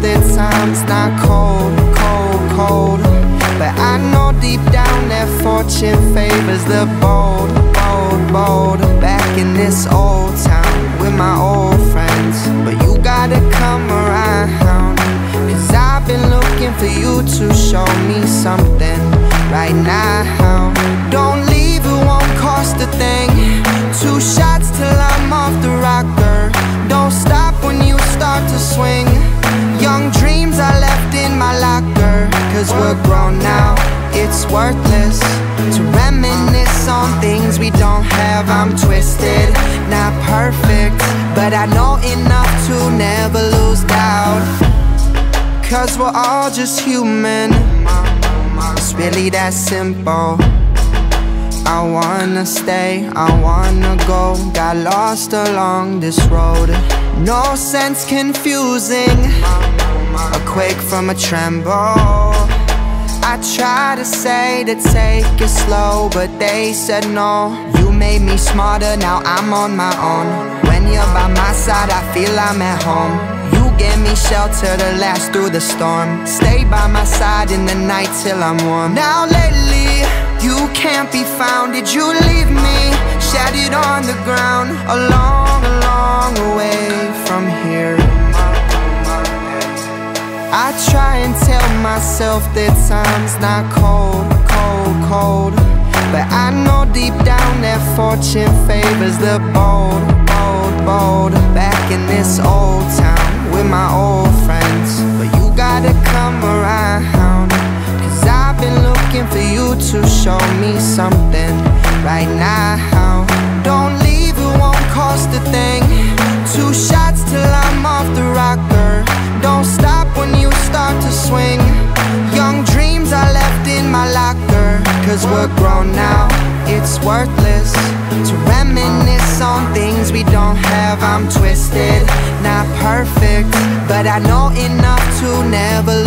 that time's not cold, cold, cold. But I know deep down that fortune favors the bold, bold, bold. Back in this old town with my old friends, but you gotta come around, 'cause I've been looking for you to show me something right now. Don't leave, it won't cost a thing. 2 shots till I'm off the rocker. Don't stop when you start to swing. Young dreams are left in my locker, 'cause we're grown now, it's worthless to reminisce on things we don't have. I'm twisted, not perfect, but I know enough to never lose doubt, 'cause we're all just human. It's really that simple. I wanna stay, I wanna go. Got lost along this road. No sense confusing a quake from a tremble. I try to say to take it slow, but they said no. You made me smarter, now I'm on my own. When you're by my side, I feel I'm at home. You give me shelter to last through the storm. Stay by my side in the night till I'm warm. Now lately, you can't be found. Did you leave me shattered on the ground, a long, long way from here? I try and tell myself that time's not cold, cold, cold. But I know deep down that fortune favors the bold, bold, bold. Back in this old town with my old friends, but you gotta come around, 'cause I've been looking for you to show me something right now. Don't leave, it won't cost a thing. 2 shots till I'm off the rocker. Don't stop when you start to swing. Young dreams are left in my locker, 'cause we're grown now, it's worthless to reminisce on things we don't have. I'm twisted, not perfect, but I know enough to never